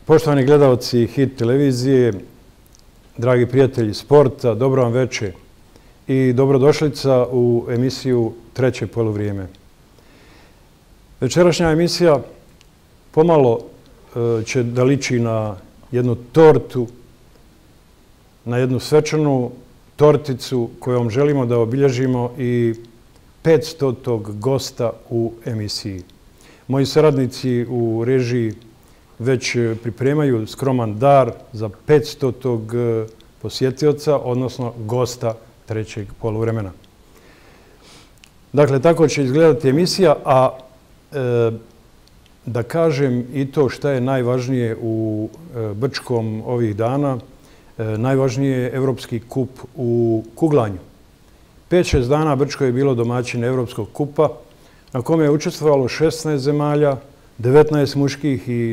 Poštovani gledalci Hit televizije, dragi prijatelji sporta, dobro vam večer i dobrodošlica u emisiju Treće poluvrijeme. Večerašnja emisija pomalo će da liči na jednu tortu, na jednu svečanu torticu kojom želimo da obilježimo i 500. gosta u emisiji. Moji saradnici u režiji već pripremaju skroman dar za 500. posjetioca, odnosno gosta trećeg poluvremena. Dakle, tako će izgledati emisija, a da kažem i to šta je najvažnije u Brčkom ovih dana, najvažnije je Evropski kup u kuglanju. 5-6 dana Brčko je bilo domaćin Evropskog kupa, na kome je učestvovalo 16 zemalja, 19 muških i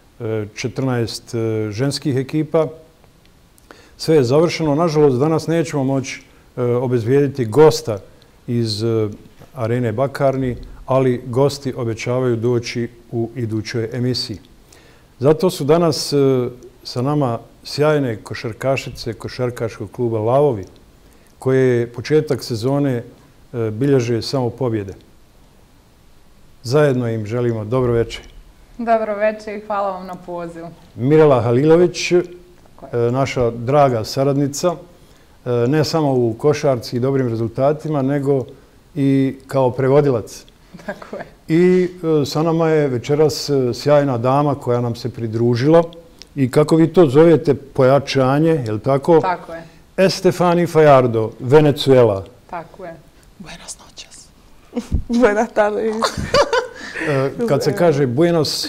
14 ženskih ekipa. Sve je završeno. Nažalost, danas nećemo moći obezbijediti gosta iz arene Bakarni, ali gosti obećavaju doći u idućoj emisiji. Zato su danas sa nama sjajne košarkašice košarkaškog kluba Lavovi, koje početak sezone bilježe samo pobjede. Zajedno im želimo dobro večer. Dobro večer i hvala vam na pozivu. Mirela Halilović, naša draga saradnica, ne samo u košarci i dobrim rezultatima, nego i kao prevodilac. Tako je. I sa nama je večeras sjajna dama koja nam se pridružila i kako vi to zovete pojačanje, je li tako? Tako je. Estefani Fajardo, Venezuela. Tako je. Buenas noches. Buenas tardes. Kad se kaže Buenos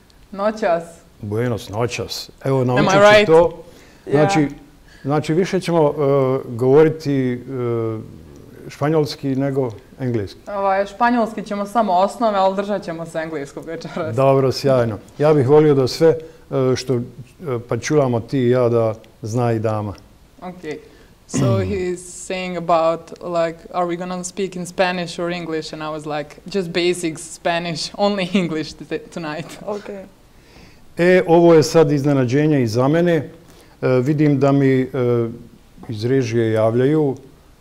noćas, evo naučit ću to. Znači, više ćemo govoriti španjolski nego engleski. Španjolski ćemo samo osnove, ali držat ćemo se engleskog večeras. Dobro, sjajno. Ja bih volio da sve što pa čulamo ti i ja da zna i dama. Okay. So he's saying about, like, are we gonna speak in Spanish or English? And I was like, just basics Spanish, only English tonight. Okay. Ovo je sad iznenađenje i za mene. Vidim da mi iz režije javljaju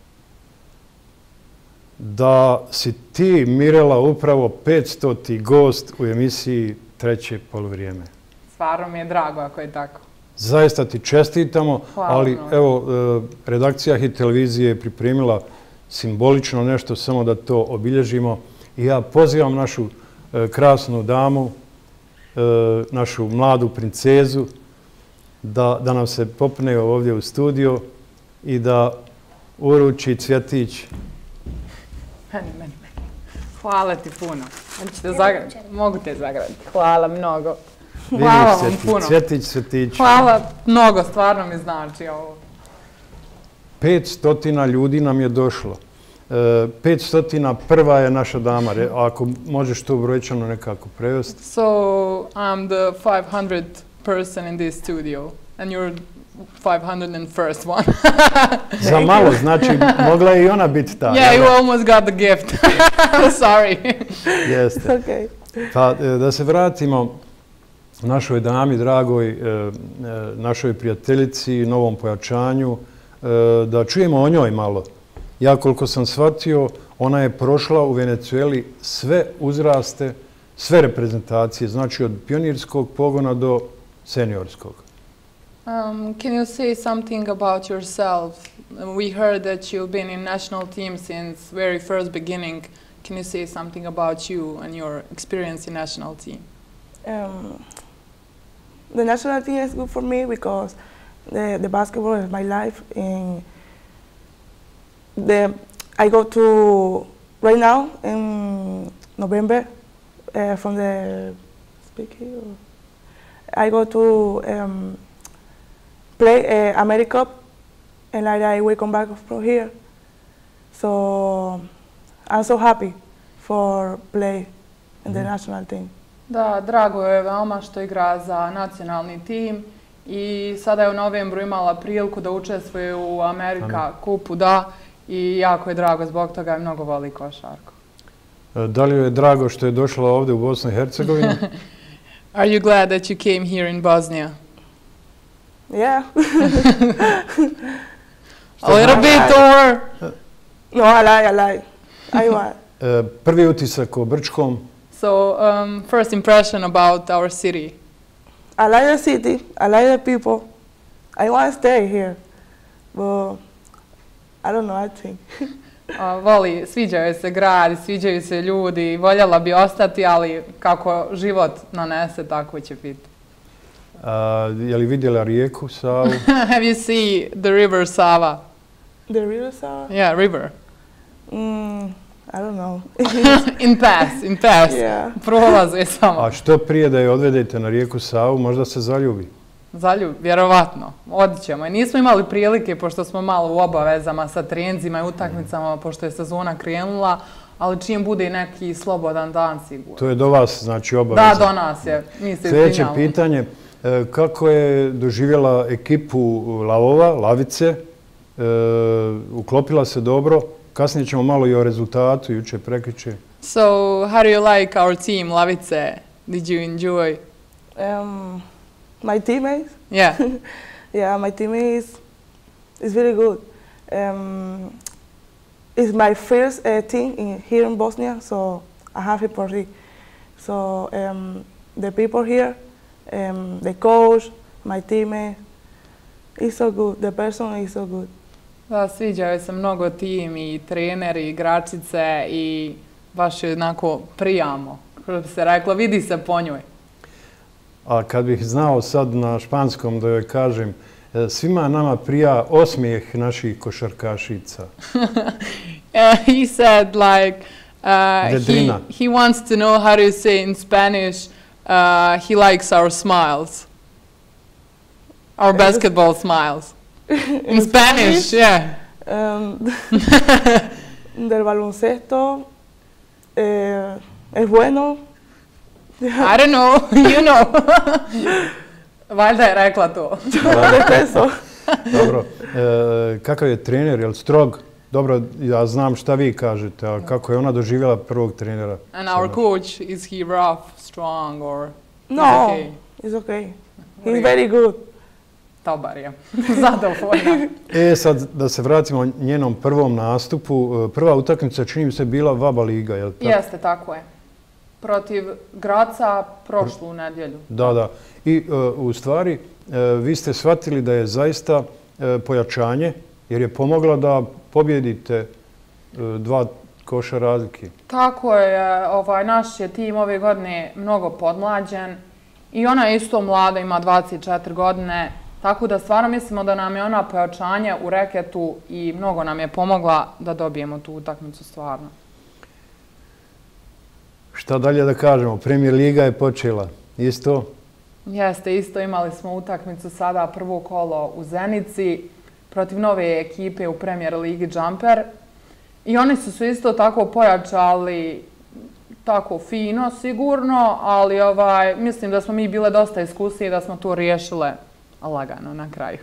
da si ti, Mirela, upravo 500. gost u emisiji Treće poluvrijeme. Stvarno mi je drago ako je tako. Zaista ti čestitamo, ali evo, redakcija Hit televizije je pripremila simbolično nešto, samo da to obilježimo. I ja pozivam našu krasnu damu, našu mladu princezu, da nam se popne ovdje u studio i da uruči cvjetić. Meni. Hvala ti puno. Mogu te zagraditi. Hvala mnogo. Hvala vam puno. Cvjetić. Hvala mnogo, stvarno mi znači ovo. 500 ljudi nam je došlo. 500 prva je naša dama. Ako možeš to brojčano nekako prevesti. So, I'm the 500th person in this studio. And you're 501st one. Za malo, znači mogla je i ona biti ta. Yeah, you almost got the gift. Sorry. Jeste. Okay. Pa da se vratimo našoj dami, dragoj, našoj prijateljici, novom pojačanju, da čujemo o njoj malo. Ja koliko sam shvatio, ona je prošla u Venezueli sve uzraste, sve reprezentacije, znači od pionirskog pogona do seniorskog. Can you say something about yourself? We heard that you've been in national team since very first beginning. Can you say something about you and your experience in national team? The national team is good for me because the basketball is my life. And I go to, right now, in November, from the speaking, I go to play AmeriCup, and I will come back from here. So I'm so happy for play in the national team. Da, drago je veoma što igra za nacionalni tim i sada je u novembru imala priliku da učestvuje u Amerika kupu, da, i jako je drago zbog toga i mnogo voli košarku. Da li joj je drago što je došla ovdje u Bosnu i Hercegovinu? Are you glad that you came here in Bosnia? Yeah. A little bit or? No, I like. I want. Prvi utisak o Brčkom? So, first impression about our city. I like the city. I like the people. I want to stay here, but I don't know. I think. Voli, sviđaju se grad, sviđaju se ljudi, voljela bi ostati, ali kako život nanese, tako će biti. Je li vidjela rijeku Savu? Have you seen the river Sava? The river Sava? Yeah, river. I don't know. In pass. Yeah. Prolaze samo. A što prije da je odvedete na rijeku Savu, možda se zaljubi? Vjerovatno. Odićemo. I nismo imali prilike, pošto smo malo u obavezama sa treninzima i utakmicama, pošto je sezona krenula, ali čim bude neki slobodan dan sigurno. To je do vas, znači obaveza. Da, do nas je. Mi se Sljedeće izvinjavamo. pitanje, kako je doživjela ekipu Lavova, Lavice, uklopila se dobro, kasnije ćemo malo i o rezultatu, juče prekriče. So, how do you like our team, Lavice? Did you enjoy? My teammates? Yeah. Yeah, my teammates is very good. It's my first team here in Bosnia, so I'm happy for it. So the people here, the coach, my teammate, is so good. The person is so good. Da, sviđaju se mnogo tim i treneri, i igračice i baš je onako prijamo. Kako bi se reklo, vidi se po njoj. A kad bih znao sad na španskom da joj kažem, svima nama prija osmijeh naših košarkašica. He said like Dedrina. he wants to know how to say in Spanish he likes our smiles. Our basketball smiles. In Spanish, yeah. Del baloncesto es bueno. I don't know, you know. Valjda je rekla to. Dobro, kakav je trener, je li strog? Dobro, ja znam šta vi kažete, a kako je ona doživjela prvog trenera? And our coach, is he rough, strong or No, okay? it's okay. He's very good. Dobar je. Zadovoljna. Sad da se vratimo njenom prvom nastupu. Prva utakmica čini mi se bila Vaba Liga, je li tako? Jeste, tako je. Protiv Graca prošlu nedjelju. Da. I u stvari vi ste shvatili da je zaista pojačanje, jer je pomogla da pobjedite 2 koša razlike. Tako je, naš je tim ove godine mnogo podmlađen i ona je isto mlada, ima 24 godine, tako da stvarno mislimo da nam je ona pojačanje u reketu i mnogo nam je pomogla da dobijemo tu utakmicu stvarno. Šta dalje da kažemo? Premier Liga je počela. Isto? Jeste, isto imali smo utakmicu sada prvo kolo u Zenici protiv nove ekipe u Premier Ligi Jumper. I oni su se isto tako pojačali tako fino, sigurno, ali mislim da smo mi bile dosta iskusnije i da smo to riješile lagano na kraju.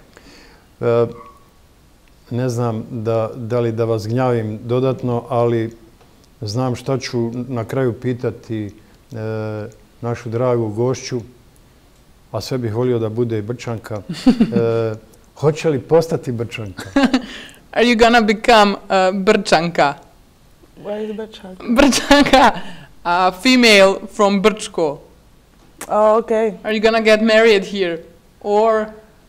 Ne znam da li da vas gnjavim dodatno, ali znam šta ću na kraju pitati našu dragu gošću, a sve bih volio da bude i Brčanka. Hoće li postati Brčanka? Are you gonna become Brčanka? Where is Brčanka? Brčanka, female from Brčko. Oh, okay. Are you gonna get married here? Or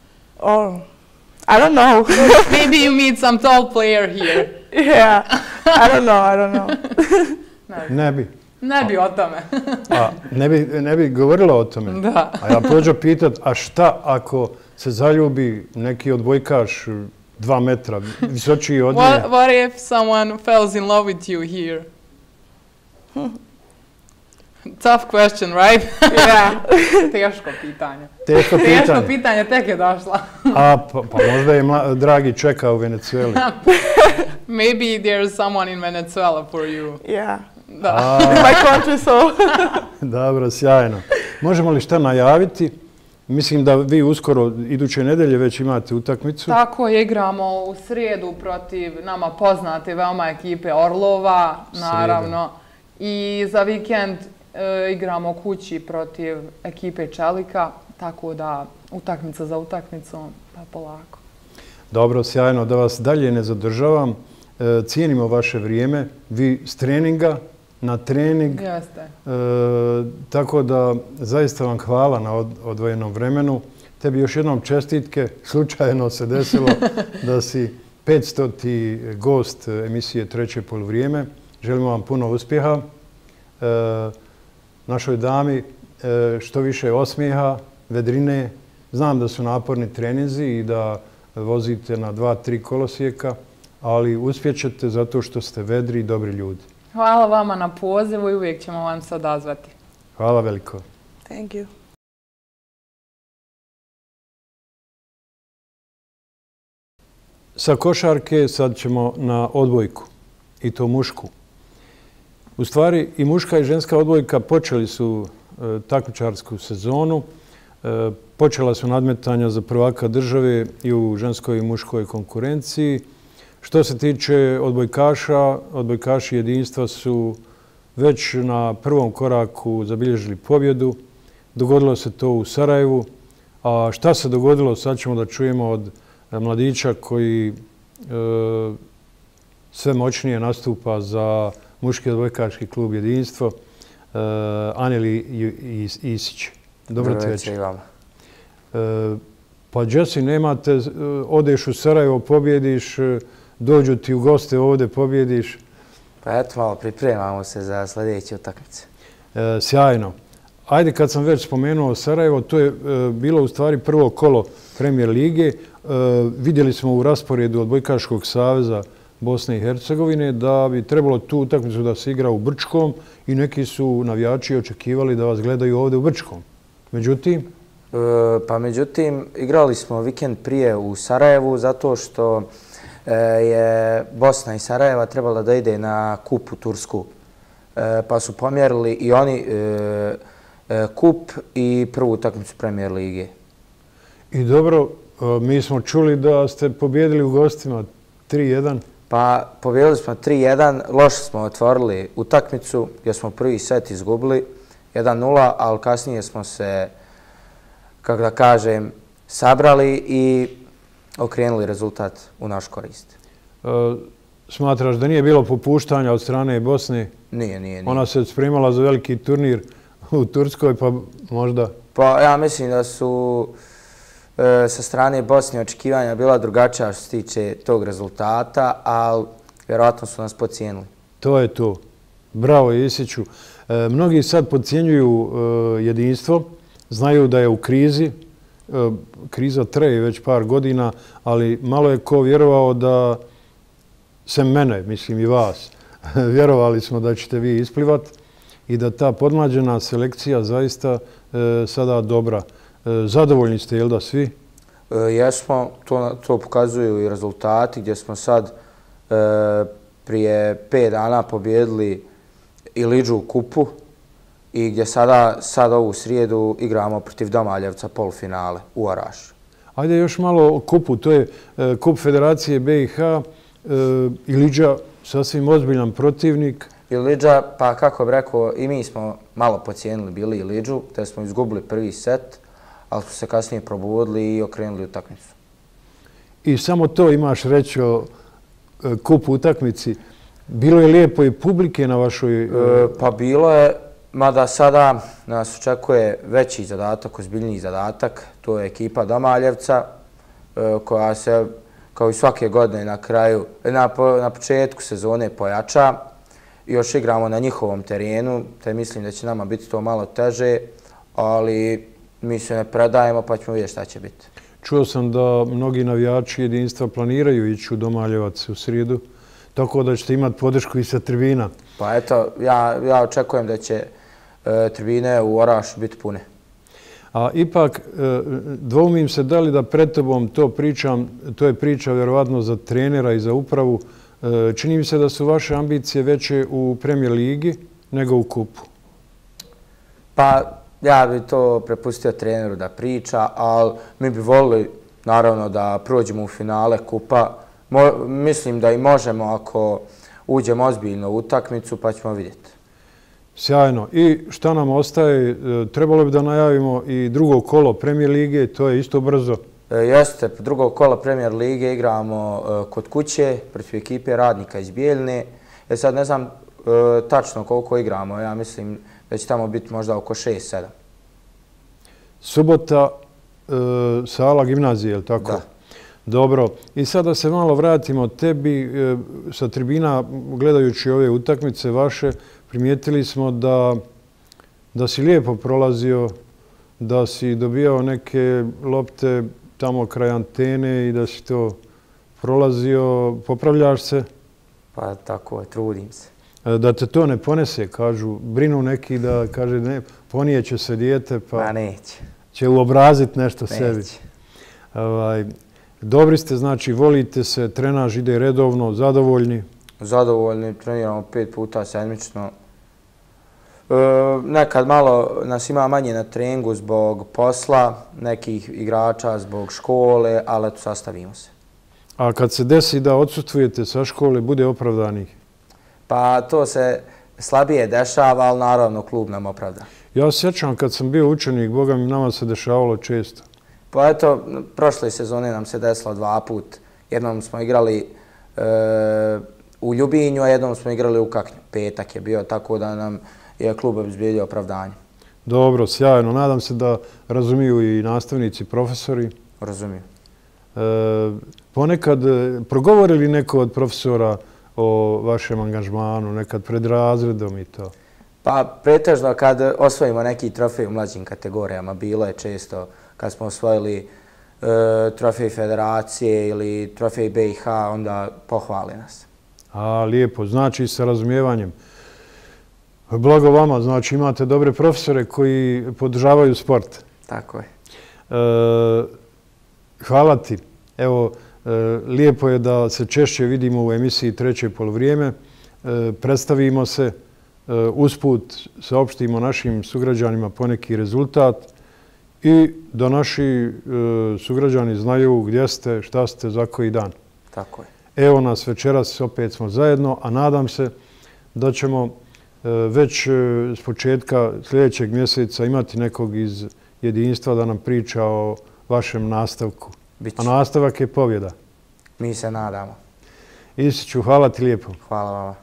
I don't know. maybe you meet some tall player here. Yeah, I don't know. Ne bi. Ne bi o tome. Ne bi govorila o tome? Da. A ja pođu pitat, a šta ako se zaljubi neki odbojkaš 2 metra, visočiji od nje? What if someone falls in love with you here? Tough question, right? Yeah. Teško pitanje. Teško pitanje, tek je došla. Pa možda je dragi čeka u Venezueli. Maybe there's someone in Venezuela for you. Yeah. Da. My country, so. Dobro, sjajno. Možemo li šta najaviti? Mislim da vi uskoro, iduće nedelje, već imate utakmicu. Tako je, igramo u srijedu protiv nama poznate veoma ekipe Orlova, naravno. I za vikend igramo kući protiv ekipe Čelika, tako da utakmica za utakmicom, pa polako. Dobro, sjajno, da vas dalje ne zadržavam. Cijenimo vaše vrijeme, vi s treninga na trening. Jeste. Tako da zaista vam hvala na odvojenom vremenu. Tebi još jednom čestitke, slučajno se desilo da si 500. gost emisije Treće poluvrijeme. Želimo vam puno uspjeha. Našoj dami što više osmijeha, vedrine. Znam da su naporni treninzi i da vozite na 2-3 kolosijeka, ali uspjećete zato što ste vedri i dobri ljudi. Hvala vama na pozivu i uvijek ćemo vam se odazvati. Hvala veliko. Thank you. Sa košarke sad ćemo na odbojku, i to mušku. U stvari i muška i ženska odbojka počeli su takmičarsku sezonu. Počela su nadmetanja za prvaka države i u ženskoj i muškoj konkurenciji. Što se tiče odbojkaša, odbojkaši jedinstva su već na prvom koraku zabilježili pobjedu. Dogodilo se to u Sarajevu. A šta se dogodilo, sad ćemo da čujemo od mladića koji sve moćnije nastupa za muški odbojkaški klub Jedinstvo, Aneli Isić. Dobro ti večer. Pa Jesse, nemate, odeš u Sarajevo, pobjediš, dođu ti u goste ovdje, pobjediš. Pa eto, malo pripremamo se za sljedeće utakmice. Sjajno. Ajde, kad sam već spomenuo Sarajevo, to je bilo u stvari prvo kolo Premijer lige. Vidjeli smo u rasporedu Odbojkaškog saveza Bosne i Hercegovine da bi trebalo tu utakmicu da se igra u Brčkom i neki su navijači očekivali da vas gledaju ovdje u Brčkom. Međutim? Međutim, igrali smo vikend prije u Sarajevu zato što je Bosna i Sarajeva trebala da ide na kup u Tursku. Pa su pomjerili i oni kup i prvu utakmicu Premijer lige. I dobro, mi smo čuli da ste pobjedili u gostima 3-1. Pa pobjedili smo 3-1, loše smo otvorili utakmicu gdje smo prvi set izgubili 1-0, ali kasnije smo se, kako da kažem, sabrali i okrenuli rezultat u naš korist. Smatraš da nije bilo popuštanja od strane Bosne? Nije. Ona se spremala za veliki turnir u Turskoj, pa možda? Pa ja mislim da su sa strane Bosne očekivanja bila drugačija što se tiče tog rezultata, ali vjerojatno su nas podcijenili. To je to. Bravo, Isiću. Mnogi sad podcjenjuju Jedinstvo, znaju da je u krizi. Kriza traje već par godina, ali malo je ko vjerovao da, sem mene, mislim i vas, vjerovali smo da ćete vi isplivati i da ta podmlađena selekcija zaista sada dobra. Zadovoljni ste, jel da, svi? Jesmo, to pokazuju i rezultati gdje smo sad prije 5 dana pobjedili Ilidžu u kupu i gdje sad ovu srijedu igramo protiv Domaljevca polufinale u Orašju. Ajde još malo o kupu, to je kup Federacije BiH, Ilidža sasvim ozbiljan protivnik. Ilidža, pa kako bih rekao, i mi smo malo podcijenili bili Ilidžu, te smo izgubili prvi set, ali smo se kasnije probudili i okrenuli utakmicu. I samo to imaš reći o kupu utakmici. Bilo je lijepo i publike na vašoj... Pa bilo je, mada sada nas očekuje veći zadatak, ozbiljniji zadatak. To je ekipa Domaljevca koja se, kao i svake godine na kraju, na početku sezone pojača. Još igramo na njihovom terenu, te mislim da će nama biti to malo teže, ali mi se ne predajemo pa ćemo vidjeti šta će biti. Čuo sam da mnogi navijači Jedinstva planiraju ići u Domaljevac u srijedu, tako da ćete imati podršku i sa tribina. Pa eto, ja očekujem da će tribine u Orašu biti pune. A ipak, dvoumim se da li da pred tobom to pričam, to je priča vjerovatno za trenera i za upravu. Čini mi se da su vaše ambicije veće u Premijer ligi nego u kupu. Pa ja bih to prepustio treneru da priča, ali mi bi volili naravno da prođemo u finale kupa. Mislim da i možemo ako uđemo ozbiljno u utakmicu, pa ćemo vidjeti. Sjajno. I šta nam ostaje? Trebalo bi da najavimo i drugo kolo Premier lige, to je isto brzo. Jeste, drugo kolo Premier lige igramo kod kuće protiv ekipe Radnika iz Bijeljne. Sad ne znam tačno koliko igramo, ja mislim da će tamo biti možda oko 6-7. Subota, sala gimnazije, je li tako? Da. Dobro. I sad da se malo vratimo tebi, sa tribina, gledajući ove utakmice vaše, primijetili smo da si lijepo prolazio, da si dobijao neke lopte tamo kraj antene i da si to prolazio. Popravljaš se? Pa tako je, trudim se. Da te to ne ponese, kažu, brinu neki da kaže ne, ponijeće se dijete pa neće. Će uobraziti nešto sebi. Neće. Dobri ste, znači volite se, trenaž ide redovno, zadovoljni? Zadovoljni, treniramo 5 puta sedmično. Nekad malo nas ima manje na treningu zbog posla, nekih igrača zbog škole, ali eto, sastavimo se. A kad se desi da odsustvujete sa škole, bude opravdanih? Pa to se slabije dešava, ali naravno klub nam opravda. Ja se sjećam kad sam bio učenik, Boga mi, nama se dešavalo često. Pa eto, prošle sezone nam se desilo 2 put. Jednom smo igrali u Ljubinju, a jednom smo igrali u Kaknju. Petak je bio, tako da nam je klub obezbijedio opravdanje. Dobro, sjajno. Nadam se da razumiju i nastavnici, profesori. Razumiju. Ponekad, progovori li neko od profesora o vašem angažmanu, nekad pred razredom i to? Pa pretežno kad osvojimo neki trofej u mlađim kategorijama, bilo je često kad smo osvojili trofej federacije ili trofej BiH, onda pohvali nas. A, lijepo. Znači, sa razumijevanjem. Blago vama, znači imate dobre profesore koji podržavaju sport. Tako je. Hvala ti. Evo, lijepo je da se češće vidimo u emisiji Treće polovrijeme. Predstavimo se, usput saopštimo našim sugrađanima poneki rezultat i da naši sugrađani znaju gdje ste, šta ste za koji dan. Tako je. Evo nas večeras, opet smo zajedno, a nadam se da ćemo već s početka sljedećeg mjeseca imati nekog iz jedinstva da nam priča o vašem nastavku. A nastavak je pobjeda. Mi se nadamo. Isiću, hvala ti lijepo. Hvala vama.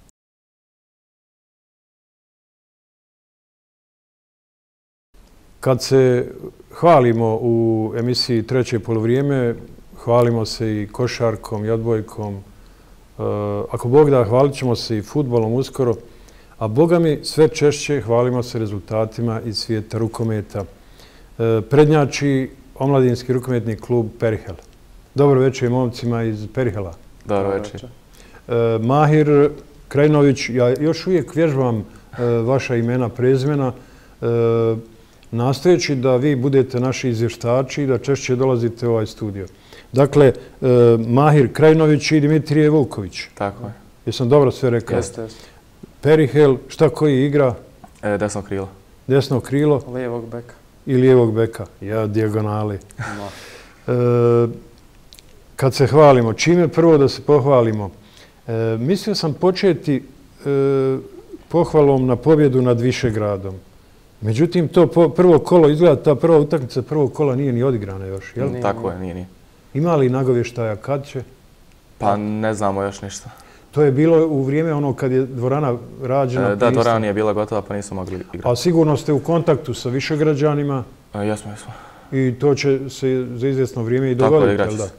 Kad se hvalimo u emisiji Treće polovrijeme, hvalimo se i košarkom i odbojkom. Ako Bog da, hvalit ćemo se i fudbalom uskoro. A Boga mi, sve češće hvalimo se rezultatima iz svijeta rukometa. Prednjači omladinski rukometni klub Perihel. Dobro večer momcima iz Perihela. Dobro večer. Mahir Krajnović, ja još uvijek vježbam vaša imena, prezimena, nastojeći da vi budete naši izvještači i da češće dolazite u ovaj studio. Dakle, Mahir Krajnović i Dimitrije Vuković. Tako je. Jesam dobro sve rekao? Jeste. Perihel, šta koji igra? Desno krilo. Desno krilo? Lijevog beka. I lijevog beka. Ja, dijagonali. Kad se hvalimo, čime prvo da se pohvalimo? Mislio sam početi pohvalom na pobjedu nad Višegradom. Međutim, to prvo kolo izgleda, ta prva utakmica prvog kola nije ni odigrana još, jel? Tako je, nije. Ima li nagovještaja kad će? Pa ne znamo još ništa. To je bilo u vrijeme ono kad je dvorana rađena? Da, dvorana nije bila gotova pa nismo mogli igrati. A sigurno ste u kontaktu sa Višegrađanima? Jesmo. I to će se za izvjesno vrijeme i dogoditi, jel da?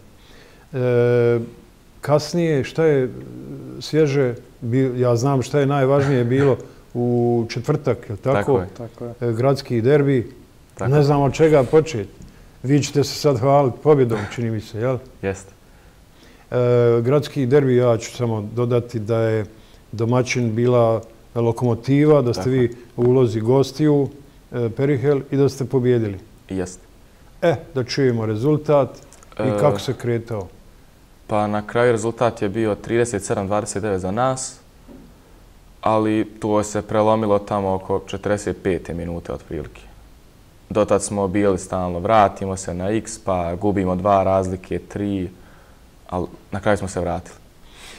Kasnije, šta je svježe, ja znam šta je najvažnije bilo u četvrtak, je li tako? Tako je. Gradski derbi. Ne znam od čega početi. Vi ćete se sad hvaliti pobjedom, čini mi se, jel? Jeste. Gradski derbi, ja ću samo dodati da je domaćin bila Lokomotiva, da ste vi u ulozi gostiju Perihel i da ste pobjedili. Jeste. Da čujemo rezultat i kako se kretao. Pa na kraju rezultat je bio 37-29 za nas, ali to se prelomilo tamo oko 45. minute otprilike. Dotad smo bili stalno, vratimo se na X, pa gubimo 2 razlike, 3, ali na kraju smo se vratili.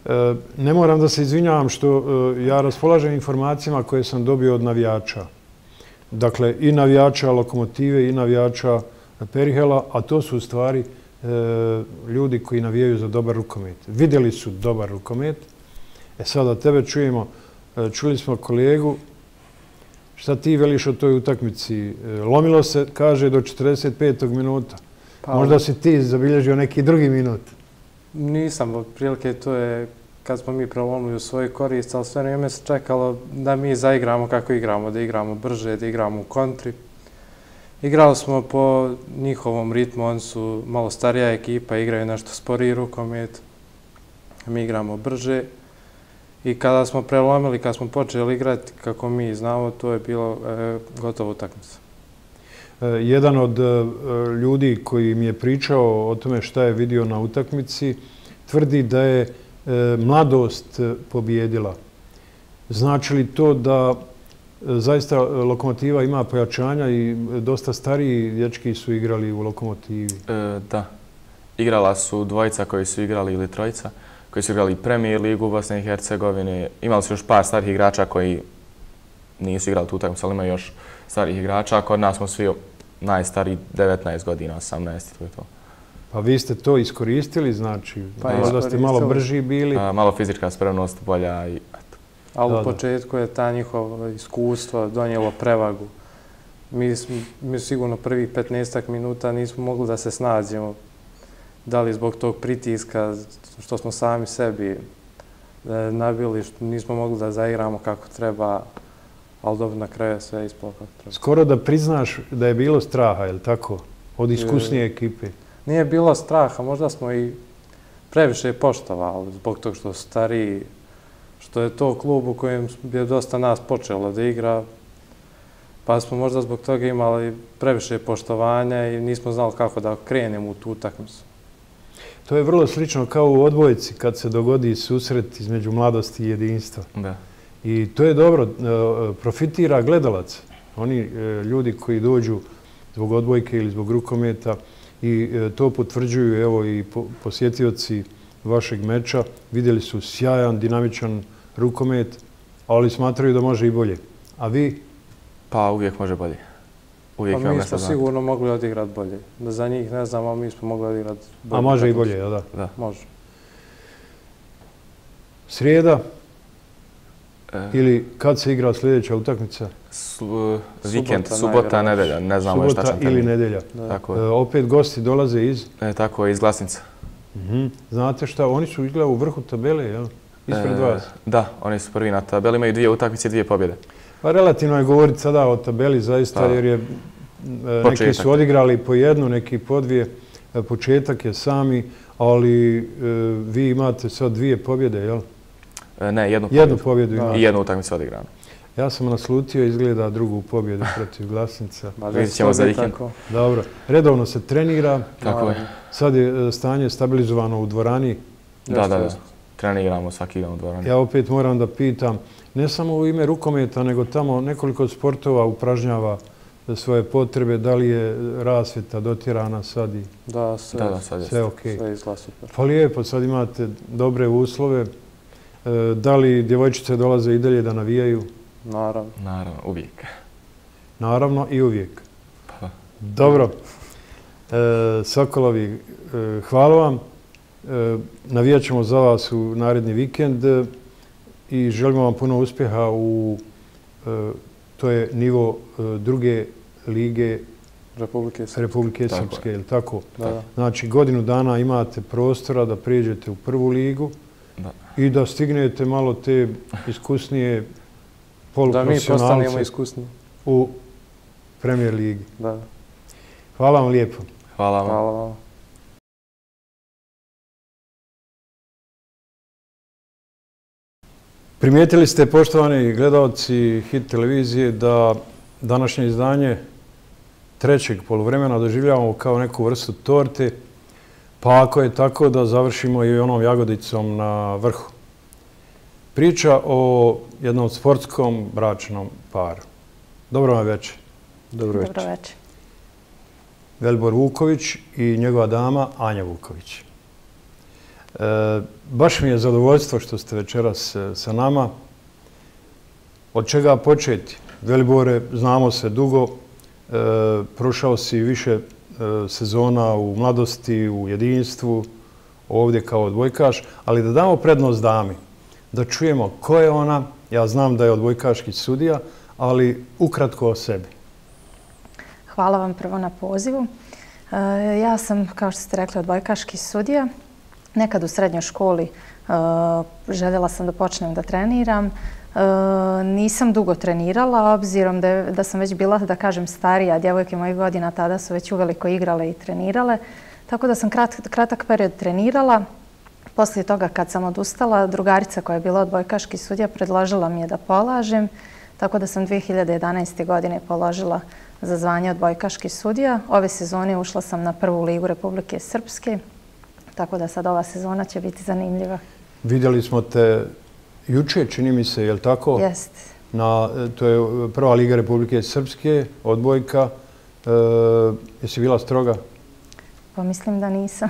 Ne moram da se izvinjavam što ja raspolažem informacijama koje sam dobio od navijača. Dakle, i navijača Lokomotive i navijača Perihela, a to su u stvari ljudi koji navijaju za dobar rukomet. Vidjeli su dobar rukomet. Sada tebe čujemo, čuli smo kolegu, šta ti veliš o toj utakmici? Lomilo se, kaže, do 45. minuta. Možda si ti zabilježio neki drugi minut. Nisam, otprilike to je kad smo mi prelomili u svoj korist, ali sve vrijeme se čekalo da mi zaigramo kako igramo, da igramo brže, da igramo u kontri. Igrali smo po njihovom ritmu, oni su malo starija ekipa, igraju nešto sporiji rukomet, mi igramo brže. I kada smo prelomili, kada smo počeli igrati kako mi znamo, to je bilo gotovo utakmica. Jedan od ljudi koji mi je pričao o tome šta je vidio na utakmici, tvrdi da je mladost pobjedila. Znači li to da zaista Lokomotiva ima pojačanja i dosta stariji dječki su igrali u Lokomotivi? Da. Igrala su dvojica koji su igrali ili trojica, koji su igrali Premier ligu u Bosne i Hercegovine. Imali su još par starih igrača koji nisu igrali tu utakmicu, ali ima još starih igrača. Kod nas smo svi najstariji 19 godina, 18, to je to. Pa vi ste to iskoristili, znači, možda ste malo brži bili. Malo fizička spremnost bolja i eto. Ali u početku je ta njihova iskustvo donijelo prevagu. Mi sigurno prvih 15 minuta nismo mogli da se snađemo. Da li zbog tog pritiska što smo sami sebi nabili, što nismo mogli da zaigramo kako treba, ali dobro, na kraju sve ispalo kako treba. Skoro da priznaš da je bilo straha, je li tako? Od iskusnije ekipe. Nije bilo straha, možda smo i previše poštovali zbog tog što su stariji, što je to klub u kojem je dosta nas počelo da igra, pa smo možda zbog toga imali previše poštovanja i nismo znali kako da krenemo u tu utakmicu. To je vrlo slično kao u odbojci kad se dogodi susret između mladosti i jedinstva. Da. I to je dobro, profitira gledalac. Oni ljudi koji dođu zbog odbojke ili zbog rukometa i to potvrđuju, evo i posjetioci vašeg meča, vidjeli su sjajan, dinamičan rukomet, ali smatraju da može i bolje. A vi? Pa uvijek može bolje. Pa mi smo sigurno mogli odigrati bolje. Za njih ne znam, ali mi smo mogli odigrati bolje. A može i bolje, da? Da. Može. Srijeda? Ili kad se igra sljedeća utakmica? Vikend, subota, nedelja, ne znamo još tačan termin. Subota ili nedelja. Opet gosti dolaze iz? Tako je, iz Glasnica. Znate šta, oni su izgleda u vrhu tabele, jel? Ispred vas? Da, oni su prvi na tabeli, imaju 2 utakmice i 2 pobjede. Pa relativno je govoriti sada o tabeli zaista, jer je neki su odigrali po jednu, neki po 2. Početak je sami, ali vi imate sad 2 pobjede, jel? Ne, jednu pobjedu imate. I jednu utakmicu odigranu. Ja sam naslutio, izgleda drugu pobjedu protiv Glasnica. Vidjet ćemo za vikend. Dobro. Redovno se trenira. Tako je. Sad je stanje stabilizovano u dvorani. Da. Treniramo svaki dan u dvorani. Ja opet moram da pitam, ne samo u ime rukometa, nego tamo nekoliko sportova upražnjava svoje potrebe. Da li je rasvjeta dotjerana sad i... Da, sve okej. Sve izgleda super. Pa lijepo, sad imate dobre uslove. Da li djevojčice dolaze i dalje da navijaju? Naravno. Naravno, uvijek. Naravno i uvijek. Dobro. Sokolovi, hvala vam. Navijat ćemo za vas u naredni vikend i želimo vam puno uspjeha u, to je nivo 2. lige Republike Srpske, je li tako? Da. Znači, godinu dana imate prostora da prijeđete u 1. ligu i da stignete malo te iskusnije poluprofesionalce. Da mi postanemo iskusniji. U Premier ligi. Da. Hvala vam lijepo. Hvala vam. Hvala vam. Primijetili ste, poštovani gledalci Hit televizije, da današnje izdanje 3. poluvremena doživljavamo kao neku vrstu torte, pa ako je tako da završimo i onom jagodicom na vrhu. Priča o jednom sportskom bračnom paru. Dobro vam večer. Dobro večer. Velibor Vuković i njegova dama Anja Vuković. Baš mi je zadovoljstvo što ste večeras sa nama. Od čega početi? Velibore, znamo se dugo, prošao si više sezona u mladosti, u jedinstvu, ovdje kao odbojkaš, ali da damo prednost dami, da čujemo ko je ona. Ja znam da je odbojkaški sudija, ali ukratko o sebi. Hvala vam prvo na pozivu. Ja sam, kao što ste rekli, odbojkaški sudija. Nekad u srednjoj školi željela sam da počnem da treniram. Nisam dugo trenirala, obzirom da sam već bila, da kažem, starija. Djevojke mojih godina tada su već uveliko igrale i trenirale. Tako da sam kratak period trenirala. Poslije toga, kad sam odustala, drugarica koja je bila odbojkaški sudija predložila mi je da polažem. Tako da sam 2011. godine položila za zvanje odbojkaški sudija. Ove sezone ušla sam na prvu ligu Republike Srpske. Tako da sad ova sezona će biti zanimljiva. Vidjeli smo te juče, čini mi se, je li tako? Jeste. To je prva liga Republike Srpske, odbojka. Jesi bila stroga? Pa mislim da nisam.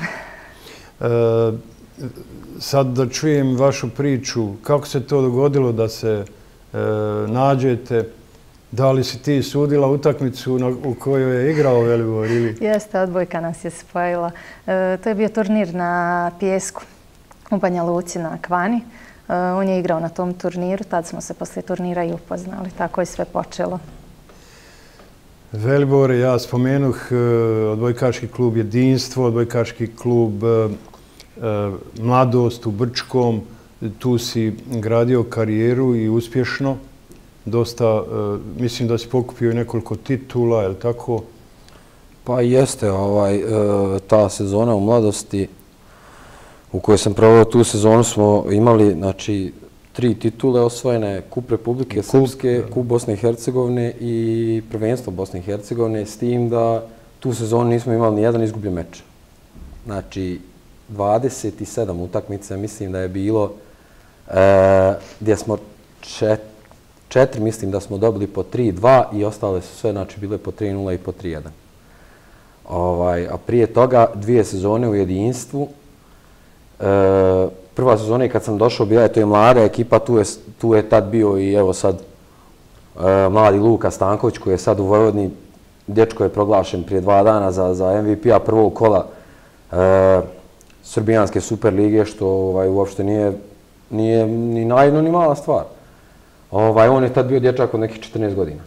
Sad da čujem vašu priču, kako se to dogodilo da se nađete? Da li si ti sudila utakmicu u kojoj je igrao Velibor? Jeste, odbojka nas je spojila. To je bio turnir na pijesku u Banja Luci na Akvani. On je igrao na tom turniru, tad smo se poslije turnira i upoznali. Tako je sve počelo. Velibor, ja spomenuh odbojkaški klub Jedinstvo, odbojkaški klub Mladost u Brčkom. Tu si gradio karijeru i uspješno. Dosta, mislim da si pokupio i nekoliko titula, je li tako? Pa jeste, ta sezona u Mladosti u kojoj sam proveo tu sezonu smo imali, znači, 3 titule osvojene, Kup Republike Srpske, Kup Bosne i Hercegovine i prvenstvo Bosne i Hercegovine, s tim da tu sezonu nismo imali ni jedan izgubljen meč. Znači, 27 utakmica, mislim da je bilo, gdje smo 4, mislim da smo dobili po 3-2 i ostale su sve, znači, bile po 3-0 i po 3-1. A prije toga 2 sezone u jedinstvu. Prva sezona je kad sam došao, bila je to i mlada ekipa, tu je tad bio i evo sad mladi Luka Stanković koji je sad u Vojvodini, dečko je proglašen prije 2 dana za MVP-a prvog kola Srbijanske Super lige, što uopšte nije ni naivno ni mala stvar. On je tad bio dječak od nekih 14 godina.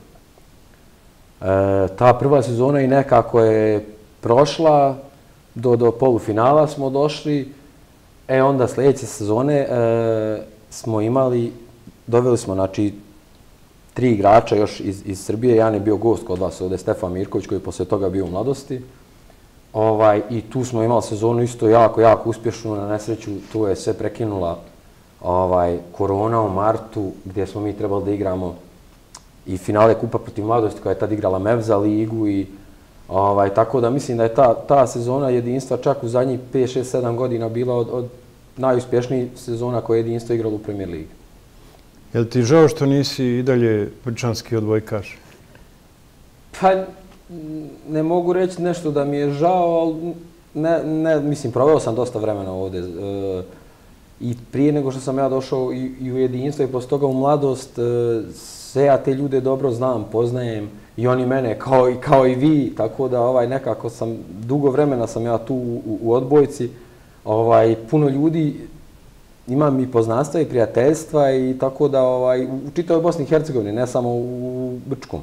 Ta prva sezona i nekako je prošla, do polufinala smo došli, onda sljedeće sezone smo doveli smo, znači, 3 igrača još iz Srbije. Jedan je bio gost kod vas ovdje, Stefan Mirković, koji je poslije toga bio u Mladosti. I tu smo imali sezonu isto jako uspješnu. Na nesreću tu je sve prekinula korona u martu, gdje smo mi trebali da igramo i finale Kupa protiv Mladosti, koja je tad igrala Mevza ligu. Tako da mislim da je ta sezona jedinstva čak u zadnjih 5, 6, 7 godina bila od najuspješnijih sezona koje je jedinstvo igralo u Premier ligi. Je li ti žao što nisi i dalje brčanski odbojkaš? Pa, ne mogu reći nešto da mi je žao, ali mislim, proveo sam dosta vremena ovdje. I prije nego što sam ja došao i u jedinstvo i poslije toga u Mladost, sve ja te ljude dobro znam, poznajem i oni mene kao i vi, tako da nekako dugo vremena sam ja tu u odbojci. Puno ljudi, imam i poznanstva i prijateljstva i tako da u čitavoj Bosni i Hercegovini, ne samo u Brčkom.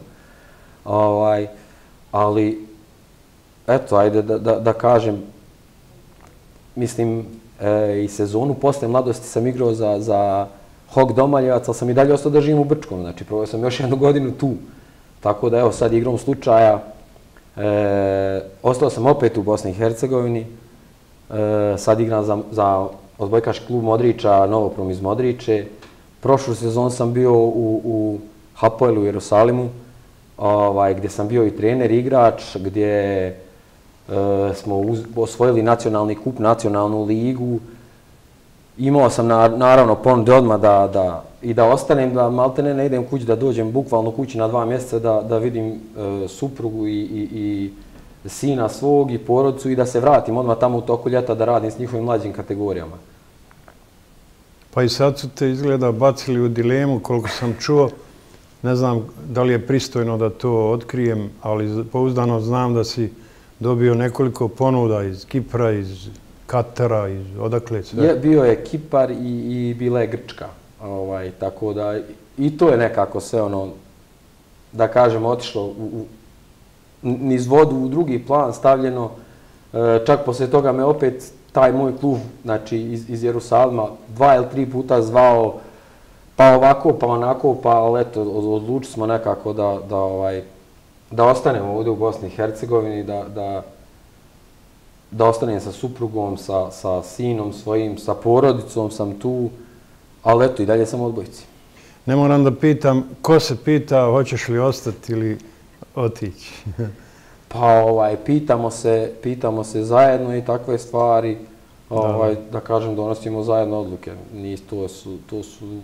Ali, eto, ajde da kažem, mislim, i sezonu posle Mladosti sam igrao za Hok Domaljevac, ali sam i dalje ostao da živim u Brčkom, znači proveo sam još 1 godinu tu. Tako da evo sad igrom slučaja, ostao sam opet u Bosni i Hercegovini, sad igram za odbojkaški klub Modrića, Novoprom iz Modriće. Prošlu sezonu sam bio u Hapoelu u Jerusalimu, gdje sam bio i trener, igrač, gdje smo osvojili nacionalni kup, nacionalnu ligu. Imao sam naravno ponude odmah da ostanem, da maltene ne idem kući, da dođem bukvalno kući na 2 mjeseca da vidim suprugu i sina svog i porodicu i da se vratim odmah tamo u toku ljeta da radim s njihovim mlađim kategorijama. Pa i sad su te izgleda bacili u dilemu, koliko sam čuo. Ne znam da li je pristojno da to otkrijem, ali pouzdano znam da si dobio nekoliko ponuda iz Kipra, iz Katara, iz odakle sve. Bio je Kipar i bila je Grčka. Tako da i to je nekako sve ono, da kažem, otišlo niz vodu u drugi plan stavljeno. Čak poslije toga me opet taj moj klub, znači iz Jerusalima, 2 ili 3 puta zvao, pa ovako, pa onako, pa ali eto, odlučili smo nekako da ostanemo ovdje u Bosni i Hercegovini, da ostanem sa suprugom, sa sinom svojim, sa porodicom sam tu, ali eto, i dalje sam u odbojci. Ne moram da pitam, ko se pita hoćeš li ostati ili otići? Pa pitamo se zajedno i takve stvari, da kažem, donosimo zajedno odluke. To su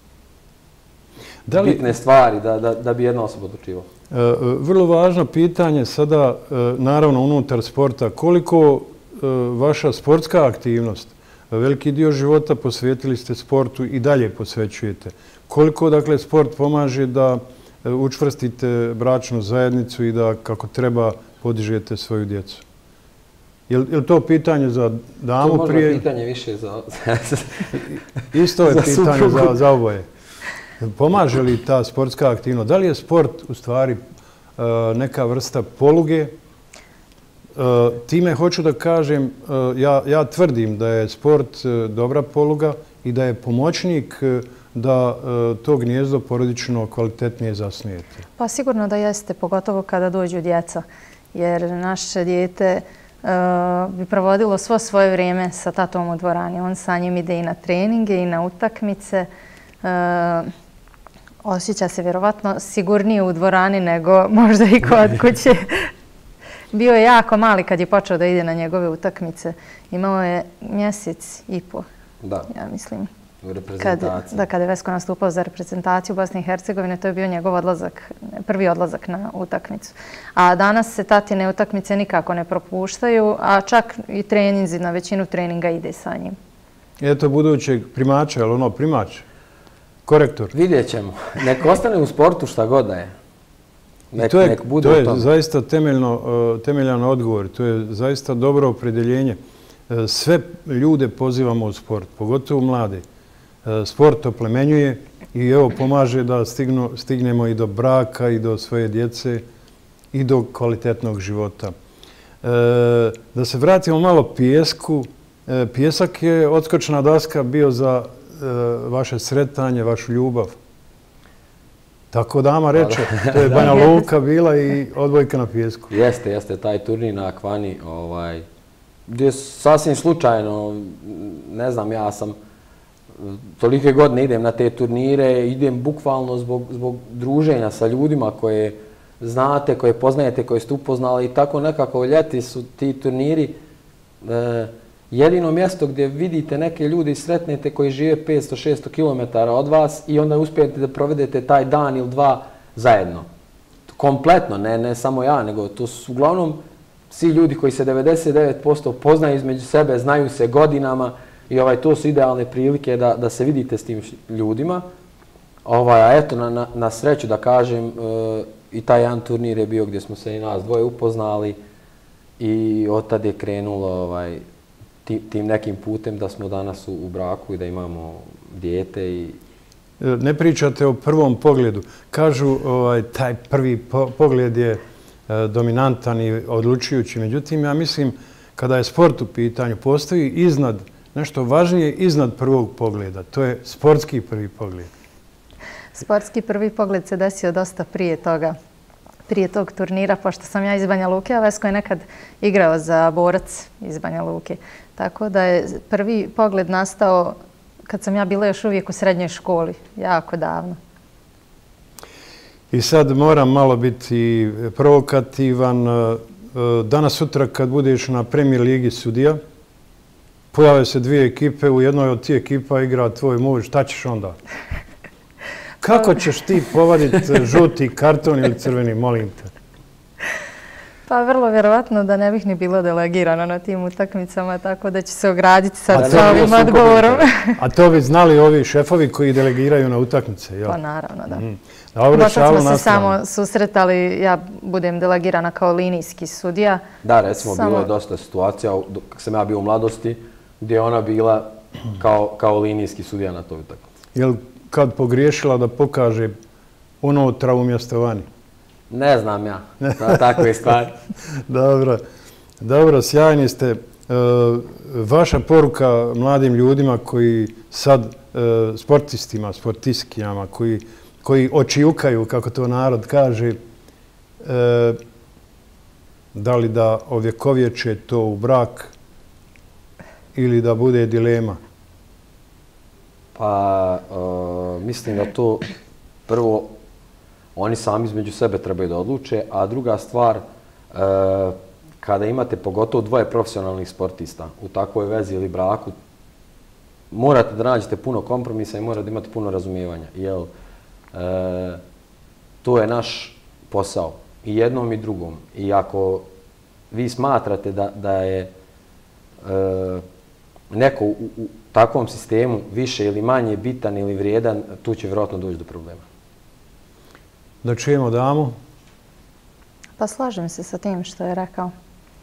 bitne stvari da bi jedna osoba odlučivala. Vrlo važno pitanje sada, naravno unutar sporta, koliko vaša sportska aktivnost, veliki dio života posvetili ste sportu i dalje posvećujete. Koliko, dakle, sport pomaže da učvrstite bračnu zajednicu i da kako treba podižete svoju djecu? Je li to pitanje za damu prije? To možda pitanje više za... Isto je pitanje za oboje. Pomaže li ta sportska aktivnost? Da li je sport u stvari neka vrsta poluge? Time hoću da kažem, ja tvrdim da je sport dobra poluga i da je pomoćnik da to gnijezdo porodično kvalitetnije zasnujete. Pa sigurno da jeste, pogotovo kada dođu djeca, jer naše dijete bi provodilo svo svoje vrijeme sa tatom u dvorani. On sa njim ide i na treninge i na utakmice. Osjeća se vjerovatno sigurnije u dvorani nego možda i kod kuće. Bio je jako mali kad je počeo da ide na njegove utakmice. Imao je 1,5 mjesec, ja mislim. U reprezentaciji. Kada je Vesko nastupao za reprezentaciju Bosne i Hercegovine, to je bio njegov prvi odlazak na utakmicu. A danas se tatine utakmice nikako ne propuštaju, a čak i treninzi, na većinu treninga ide sa njim. Eto budućeg primača, je li ono primač? Korektor? Vidjet ćemo. Nek ostane u sportu šta god da je. To je zaista temeljan odgovor, to je zaista dobro opredeljenje. Sve ljude pozivamo u sport, pogotovo mlade. Sport oplemenjuje i evo pomaže da stignemo i do braka i do svoje djece i do kvalitetnog života. Da se vratimo malo pijesku. Pijesak je odskočna daska bio za vaše sretanje, vašu ljubav. Tako dama reče, to je Banja Luka bila i odbojka na pijesku. Jeste, taj turnir na Akvani, gdje sasvim slučajno, ne znam, ja sam tolike godine idem na te turnire, idem bukvalno zbog druženja sa ljudima koje znate, koje poznajete, koje ste upoznali i tako nekako ljeti su ti turniri jedino mjesto gdje vidite neke ljude i sretnete koji žive 500-600 km od vas i onda uspijete da provedete taj dan ili dva zajedno. Kompletno, ne samo ja, nego to su uglavnom svi ljudi koji se 99% poznaju između sebe, znaju se godinama i to su idealne prilike da se vidite s tim ljudima. A eto, na sreću da kažem, i taj jedan turnir je bio gdje smo se i nas dvoje upoznali i od tada je krenulo tim nekim putem da smo danas u braku i da imamo dijete. Ne pričate o prvom pogledu. Kažu taj prvi pogled je dominantan i odlučujući. Međutim, ja mislim kada je sport u pitanju, postoji nešto važnije iznad prvog pogleda. To je sportski prvi pogled. Sportski prvi pogled se desio dosta prije tog turnira, pošto sam ja iz Banja Luke, a Vesko je nekad igrao za Borac iz Banja Luke. Tako da je prvi pogled nastao kad sam ja bila još uvijek u srednjoj školi, jako davno. I sad moram malo biti provokativan. Danas, sutra kad budeš na Premier ligi sudija, pojave se dvije ekipe, u jednoj od tih ekipa igra tvoj muž, šta ćeš onda? Kako ćeš ti povaditi žuti karton ili crveni, molim te? Pa vrlo vjerovatno da ne bih ni bila delegirana na tim utakmicama, tako da ću se ograditi sad sa ovim odgovorom. A to bi znali ovi šefovi koji delegiraju na utakmice, jel? Pa naravno, da. Dobro, Sad smo se samo susretali, ja budem delegirana kao linijski sudija. Da, recimo, bilo je dosta situacija, dok sam ja bio u mladosti, gdje je ona bila kao linijski sudija na toj utakmici. Jel kad pogriješila da pokaže unutra umjesto vani? Ne znam ja, takve stvari. Dobro, sjajni ste. Vaša poruka mladim ljudima koji sad, sportistima, sportistkinjama, koji očijukaju, kako to narod kaže, da li da ovjekovječe to u brak ili da bude dilema? Pa, mislim da to prvo oni sami između sebe trebaju da odluče, a druga stvar, kada imate pogotovo dvoje profesionalnih sportista u takvoj vezi ili braku, morate da nađete puno kompromisa i morate da imate puno razumijevanja. Jer to je naš posao, i jednom i drugom. I ako vi smatrate da je neko u takvom sistemu više ili manje bitan ili vrijedan, tu će vjerojatno doći do problema. Da čujemo damu. Pa slažem se sa tim što je rekao.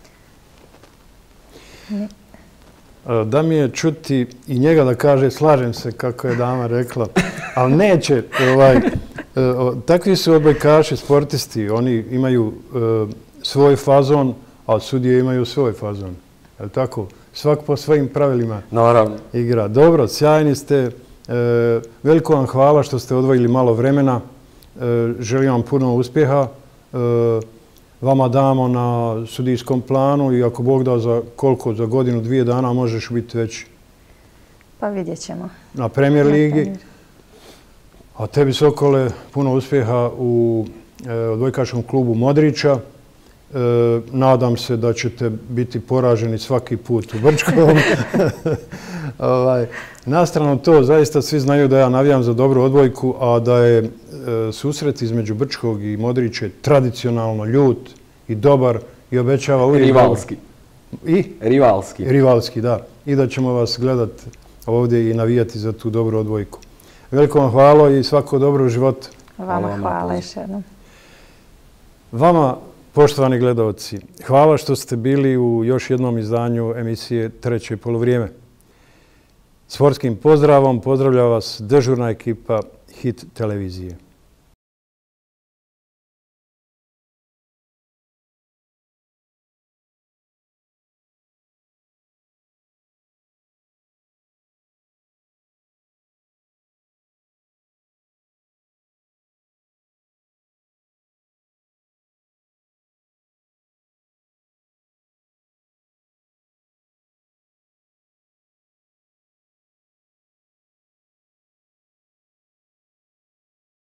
Da mi je čuti i njega da kaže slažem se kako je dama rekla, ali neće. Takvi su odbojkaši, sportisti, oni imaju svoj fazon, a sudije imaju svoj fazon. Je li tako? Svak po svojim pravilima igra. Dobro, sjajni ste. Veliko vam hvala što ste odvojili malo vremena. Želim vam puno uspjeha. Vama damo na sudijskom planu i ako Bog da za godinu, 2 dana možeš biti već pa vidjet ćemo. Na Premier ligi. A tebi, Sokole, puno uspjeha u odbojkaškom klubu Modrića. Nadam se da ćete biti poraženi svaki put u Brčkom. Na stranu to, zaista svi znaju da ja navijam za dobru odbojku, a da je susret između Brčkog i Modrića tradicionalno ljut i dobar i obećava uvijek... Rivalski. I? Rivalski. Rivalski, da. I da ćemo vas gledati ovdje i navijati za tu dobru odbojku. Veliko vam hvala i svako dobro u životu. Vama hvala još jednom. Vama, poštovani gledalci, hvala što ste bili u još jednom izdanju emisije Treće polovrijeme. Sportskim pozdravom pozdravlja vas dežurna ekipa Hit televizije.